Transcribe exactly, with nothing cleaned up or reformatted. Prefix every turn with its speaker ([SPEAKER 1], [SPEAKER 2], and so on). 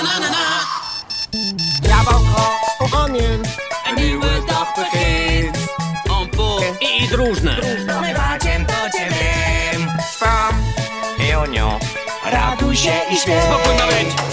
[SPEAKER 1] na na na.
[SPEAKER 2] Jabłko, onion.
[SPEAKER 1] Een nieuwe dag begint. Ampel i drużne.
[SPEAKER 2] Zmywaczem to cię wiem. Spam i onio. Raduj się i śpiesz.
[SPEAKER 1] Spokój ma być.